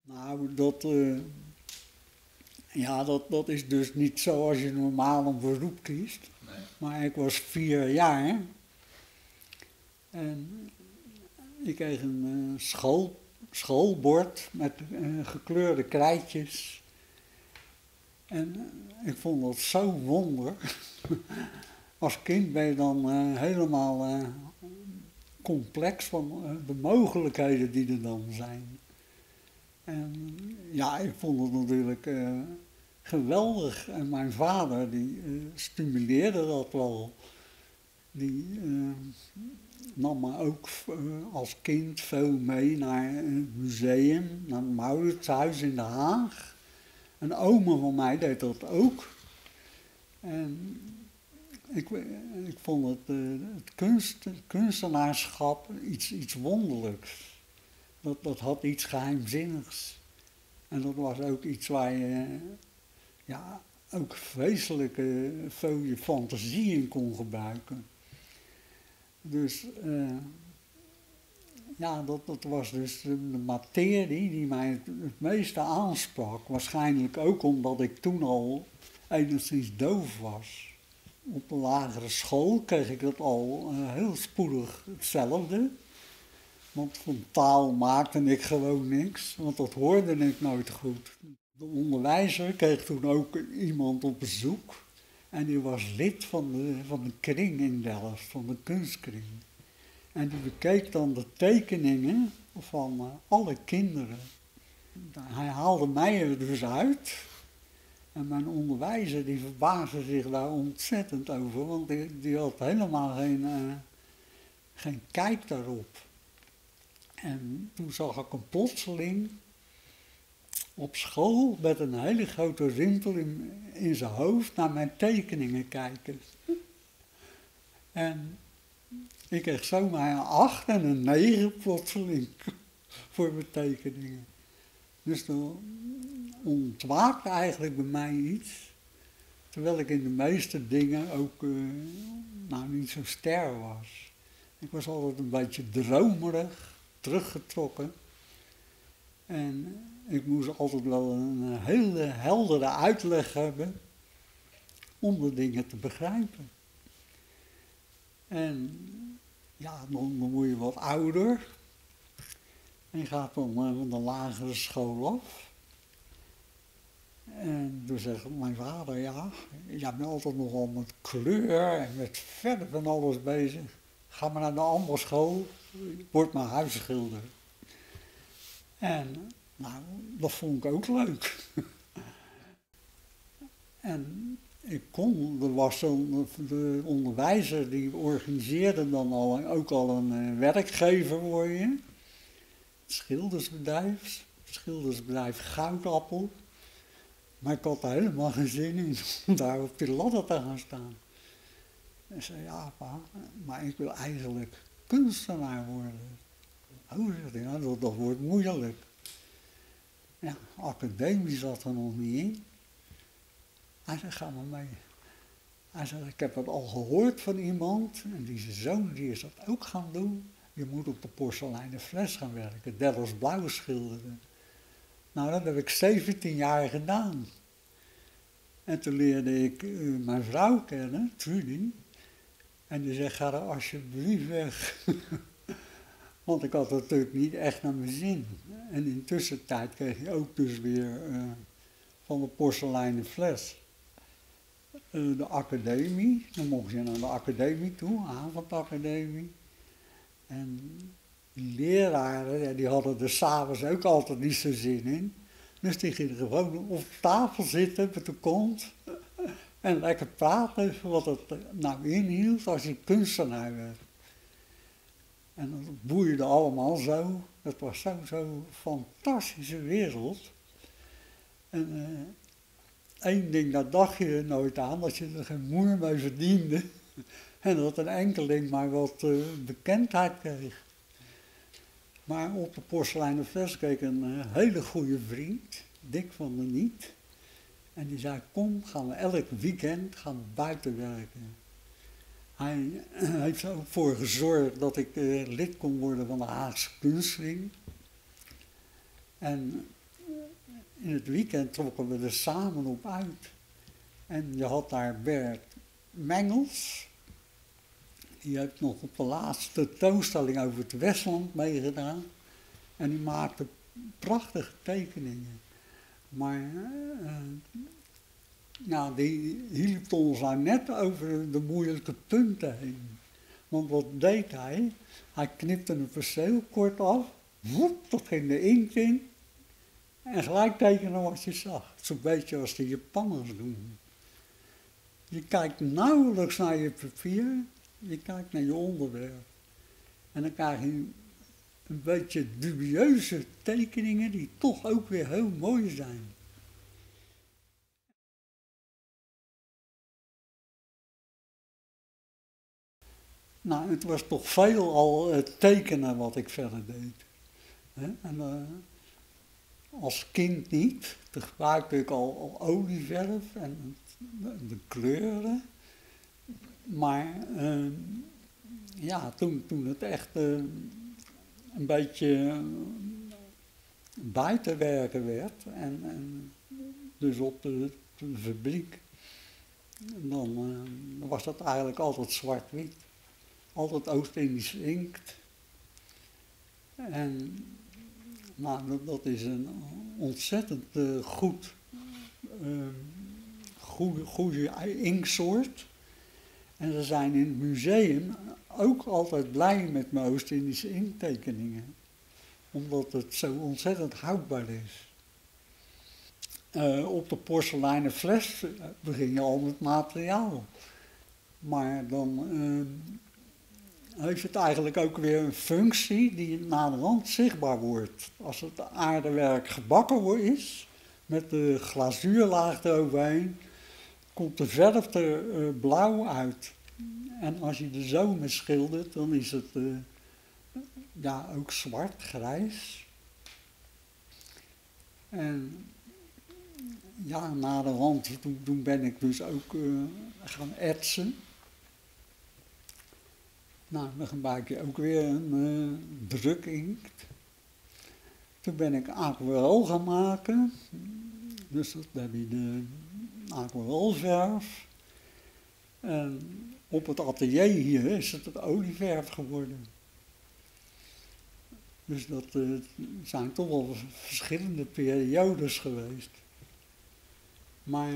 Nou, dat is dus niet zoals je normaal een beroep kiest. Nee. Maar ik was 4 jaar en ik kreeg een schoolbord met gekleurde krijtjes. En ik vond dat zo wonder. Als kind ben je dan helemaal complex van de mogelijkheden die er dan zijn. En ja, ik vond het natuurlijk geweldig. En mijn vader die stimuleerde dat wel. Die nam me ook als kind veel mee naar het museum, naar het Mauritshuis in Den Haag. Een oma van mij deed dat ook. En ik vond het kunstenaarschap iets wonderlijks. Dat had iets geheimzinnigs. En dat was ook iets waar je ja, ook vreselijk veel je fantasie in kon gebruiken. Dus ja, dat was dus de materie die mij het meeste aansprak. Waarschijnlijk ook omdat ik toen al enigszins doof was. Op de lagere school kreeg ik dat al heel spoedig hetzelfde. Want van taal maakte ik gewoon niks, want dat hoorde ik nooit goed. De onderwijzer kreeg toen ook iemand op bezoek. En die was lid van de kring in Delft, van de kunstkring. En die bekeek dan de tekeningen van alle kinderen. Hij haalde mij er dus uit. En mijn onderwijzer die verbaasde zich daar ontzettend over, want die had helemaal geen kijk daarop. En toen zag ik hem plotseling op school met een hele grote rimpel in zijn hoofd naar mijn tekeningen kijken. En ik kreeg zomaar een 8 en een 9 plotseling voor mijn tekeningen. Dus toen ontwaakte eigenlijk bij mij iets, terwijl ik in de meeste dingen ook niet zo ster was. Ik was altijd een beetje dromerig, teruggetrokken. En ik moest altijd wel een hele heldere uitleg hebben om de dingen te begrijpen. En ja, dan word je wat ouder. En je gaat dan van de lagere school af. En toen zegt mijn vader, ja, jij bent altijd nogal met kleur en met verf en alles bezig. Ga maar naar de andere school, word maar huisschilder. En nou, dat vond ik ook leuk. En er was de onderwijzer die organiseerde dan ook al een werkgever voor je. Het schildersbedrijf Goudappel. Maar ik had er helemaal geen zin in om daar op die ladder te gaan staan. En zei, ja pa, maar ik wil eigenlijk kunstenaar worden. Oh, zegt hij, ja, dat wordt moeilijk. Ja, academie zat er nog niet in. Hij zei, ga maar mee. Hij zei, ik heb het al gehoord van iemand, en die zijn zoon die is dat ook gaan doen. Je moet op de porseleinen fles gaan werken, Delfts blauw schilderen. Nou, dat heb ik 17 jaar gedaan. En toen leerde ik mijn vrouw kennen, Trudy. En die zei, ga er alsjeblieft weg. Want ik had het natuurlijk niet echt naar mijn zin. En in tussentijd kreeg je ook dus weer van de porseleinen fles de academie. Dan mocht je naar de academie toe, avondacademie. En die leraren, ja, die hadden er s'avonds ook altijd niet zo zin in. Dus die gingen gewoon op tafel zitten met de kont en lekker praten over wat het nou inhield als je kunstenaar werd. En dat boeide allemaal zo. Dat was zo'n fantastische wereld. En één ding, daar dacht je nooit aan, dat je er geen moer mee verdiende. En dat een enkeling maar wat bekendheid kreeg. Maar op de porseleinen fles keek een hele goede vriend, Dick van der Niet. En die zei, kom, gaan we elk weekend buiten werken. Hij heeft er ook voor gezorgd dat ik lid kon worden van de Haagse Kunstring. En in het weekend trokken we er samen op uit. En je had daar Bert Mengels, die heeft nog op de laatste tentoonstelling over het Westland meegedaan. En die maakte prachtige tekeningen. Maar nou, die hielp ons daar net over de moeilijke punten heen. Want wat deed hij? Hij knipte een perceel kort af, woep, dat ging de inkt in. En gelijk tekenen wat je zag. Zo'n beetje als de Japanners doen. Je kijkt nauwelijks naar je papier, je kijkt naar je onderwerp. En dan krijg je een beetje dubieuze tekeningen die toch ook weer heel mooi zijn. Nou, het was toch veelal het tekenen wat ik verder deed. En als kind niet, toen gebruikte ik al olieverf en de kleuren. Maar ja, toen het echt een beetje buiten werken werd en dus op de fabriek, dan was dat eigenlijk altijd zwart-wit. Altijd Oost-Indische inkt. En nou, dat is een ontzettend goede inksoort. En ze zijn in het museum ook altijd blij met mijn Oost-Indische inktekeningen. Omdat het zo ontzettend houdbaar is. Op de porseleinen fles begin je al met materiaal. Maar dan heeft het eigenlijk ook weer een functie die naderhand zichtbaar wordt. Als het aardewerk gebakken is, met de glazuurlaag eroverheen, komt de verf er blauw uit. En als je de zomer schildert, dan is het ja, ook zwart, grijs. En ja, naderhand, toen ben ik dus ook gaan etsen. Nou, dan gebruik je ook weer een drukinkt. Toen ben ik aquarel gaan maken. Dus dat heb je de aquarelverf. En op het atelier hier is het olieverf geworden. Dus dat zijn toch wel verschillende periodes geweest. Maar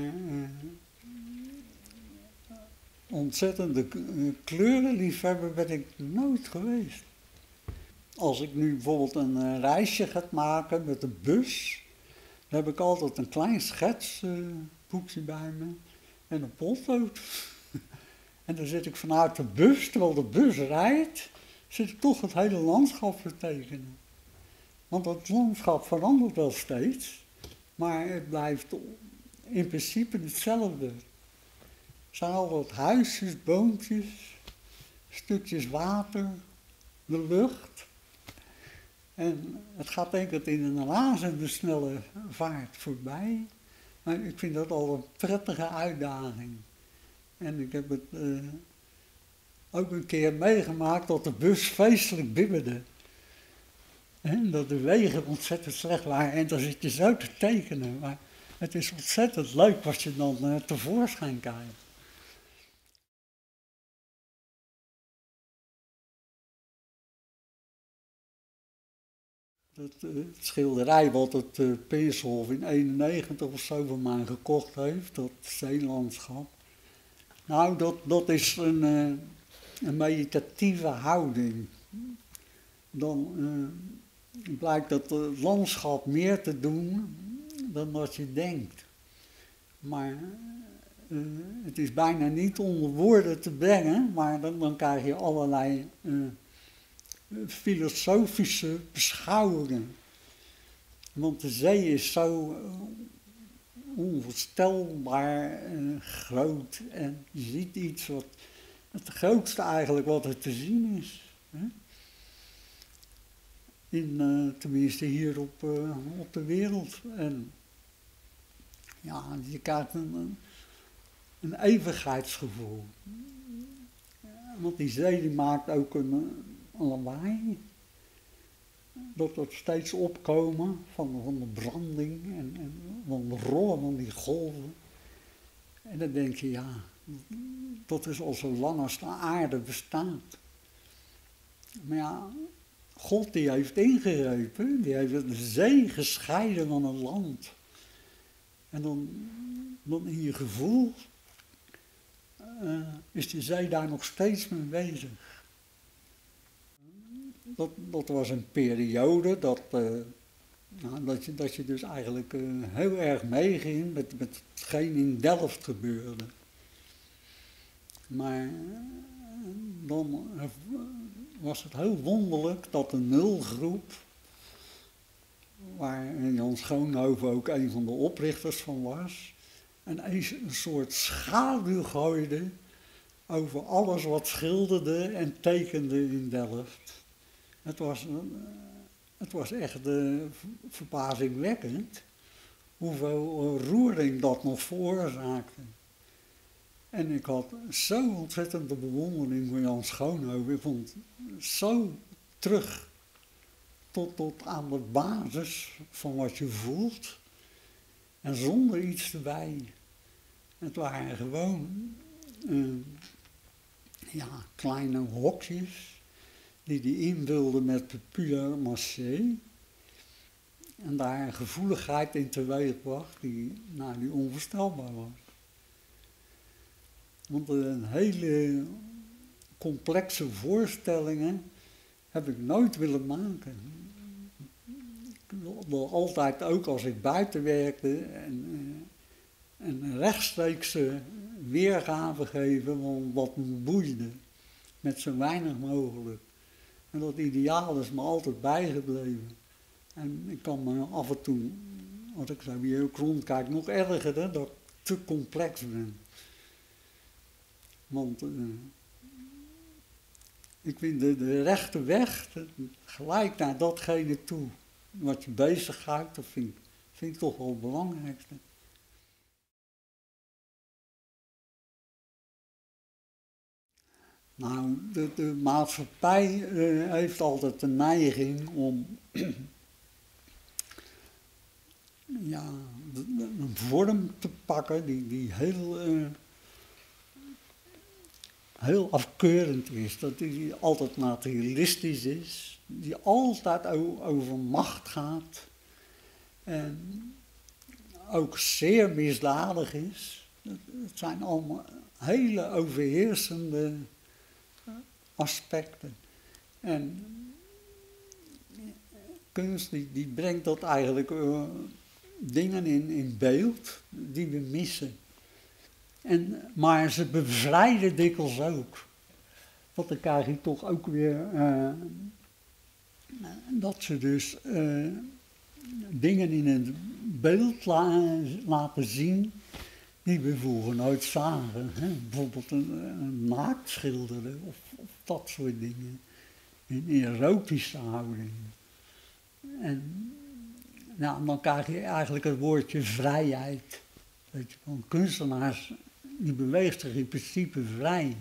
ontzettende kleurenliefhebber ben ik nooit geweest. Als ik nu bijvoorbeeld een reisje ga maken met een bus, dan heb ik altijd een klein schetsboekje bij me en een potlood. En dan zit ik vanuit de bus, terwijl de bus rijdt, zit ik toch het hele landschap te tekenen. Want het landschap verandert wel steeds, maar het blijft in principe hetzelfde. Er zijn altijd huisjes, boompjes, stukjes water, de lucht. En het gaat denk ik in een razende snelle vaart voorbij. Maar ik vind dat al een prettige uitdaging. En ik heb het ook een keer meegemaakt dat de bus feestelijk bibberde. En dat de wegen ontzettend slecht waren en dan zit je zo te tekenen. Maar het is ontzettend leuk wat je dan tevoorschijn krijgt. Het schilderij wat het Peershof in 91 of zo van mij gekocht heeft, dat zeelandschap. Nou, dat is een meditatieve houding. Dan blijkt dat het landschap meer te doen dan wat je denkt. Maar het is bijna niet onder woorden te brengen, maar dan krijg je allerlei filosofische beschouwingen. Want de zee is zo onvoorstelbaar groot en je ziet iets wat het grootste eigenlijk wat er te zien is. Hè? Tenminste hier op de wereld. En ja, je krijgt een eeuwigheidsgevoel. Want die zee die maakt ook een lawaai. dat er steeds opkomen van de branding en van de rollen van die golven. En dan denk je, ja, dat is al zo lang als de aarde bestaat. Maar ja, God die heeft ingegrepen, die heeft de zee gescheiden van het land. En dan in je gevoel is de zee daar nog steeds mee bezig. Dat was een periode dat je dus eigenlijk heel erg meeging met hetgeen in Delft gebeurde. Maar dan was het heel wonderlijk dat de nulgroep, waar Jan Schoonhoven ook een van de oprichters van was, een soort schaduw gooide over alles wat schilderde en tekende in Delft. Het was echt verbazingwekkend hoeveel roering dat nog veroorzaakte. En ik had zo ontzettende bewondering voor Jan Schoonhoven. Ik vond het zo terug tot aan de basis van wat je voelt. En zonder iets erbij. Het waren gewoon kleine hokjes die hij invulde met papier maché. En daar een gevoeligheid in teweegbracht die onvoorstelbaar was. Want een hele complexe voorstellingen heb ik nooit willen maken. Ik wilde altijd, ook als ik buiten werkte, een rechtstreekse weergave geven van wat me boeide. Met zo weinig mogelijk. En dat ideaal is me altijd bijgebleven. En ik kan me af en toe, als ik zo weer ook rondkijk, nog ergeren dat ik te complex ben. Want ik vind de rechte weg, gelijk naar datgene toe wat je bezighoudt, dat vind ik toch wel het belangrijkste. Nou, de maatschappij heeft altijd de neiging om een vorm te pakken die heel afkeurend is, dat die altijd materialistisch is, die altijd over macht gaat en ook zeer misdadig is. Het zijn allemaal hele overheersende aspecten. En kunst die brengt dat eigenlijk dingen in beeld die we missen. Maar ze bevrijden dikwijls ook. Want dan krijg je toch ook weer dat ze dus dingen in het beeld laten zien die we vroeger nooit zagen. Hè? Bijvoorbeeld een naakt schilderen of dat soort dingen. In erotische houding. En dan krijg je eigenlijk het woordje vrijheid. Weet je, van kunstenaars, die beweegt zich in principe vrij.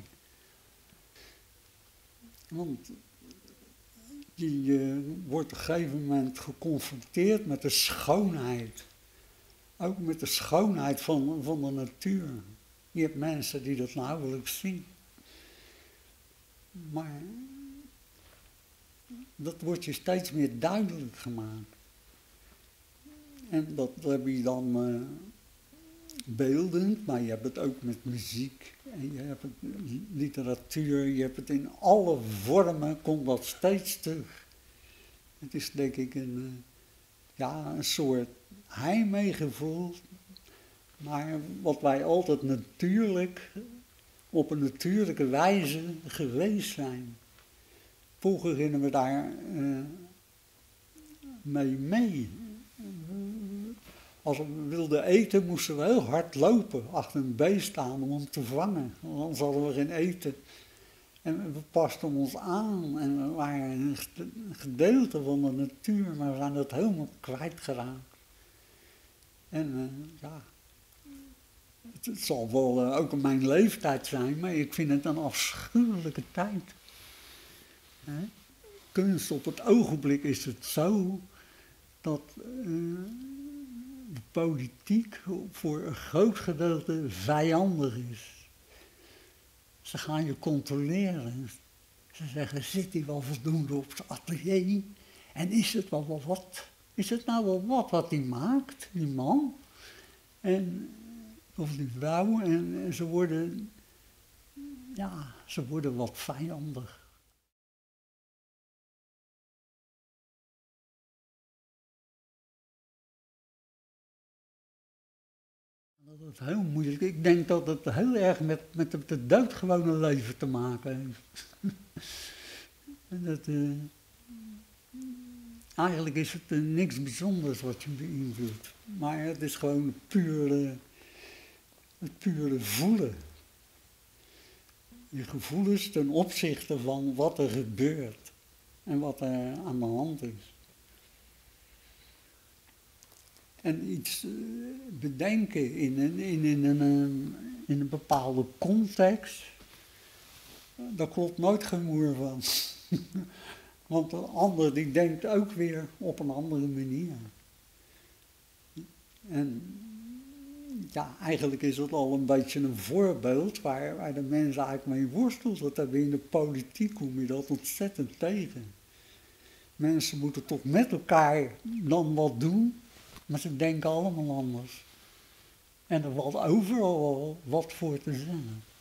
Want die wordt op een gegeven moment geconfronteerd met de schoonheid. Ook met de schoonheid van de natuur. Je hebt mensen die dat nauwelijks zien. Maar dat wordt je steeds meer duidelijk gemaakt. En dat heb je dan beeldend, maar je hebt het ook met muziek. En je hebt het literatuur, je hebt het in alle vormen, komt dat steeds terug. Het is denk ik een soort heimweegevoel, maar wat wij altijd natuurlijk, op een natuurlijke wijze geweest zijn. Vroeger gingen we daar mee. Als we wilden eten, moesten we heel hard lopen, achter een beest staan om hem te vangen. Want anders hadden we geen eten. En we pasten ons aan en we waren een gedeelte van de natuur, maar we zijn dat helemaal kwijtgeraakt. En het zal wel ook in mijn leeftijd zijn, maar ik vind het een afschuwelijke tijd. kunst, op het ogenblik is het zo dat de politiek voor een groot gedeelte vijandig is. Ze gaan je controleren. Ze zeggen, zit hij wel voldoende op zijn atelier? En is het wel wat? Is het nou wel wat hij maakt, die man? Of die vrouw? En ze worden wat vijandig. Dat is heel moeilijk. Ik denk dat het heel erg met het doodgewone leven te maken heeft. Eigenlijk is het niks bijzonders wat je beïnvloedt. Maar het is gewoon het pure voelen. Je gevoelens ten opzichte van wat er gebeurt. En wat er aan de hand is. En iets bedenken in een bepaalde context, daar klopt nooit geen moer van. Want de ander die denkt ook weer op een andere manier. En ja, eigenlijk is het al een beetje een voorbeeld waar de mensen eigenlijk mee worstelt. Dat hebben we in de politiek, kom je dat ontzettend tegen. Mensen moeten toch met elkaar dan wat doen. Maar ze denken allemaal anders. En er valt overal wat voor te zeggen.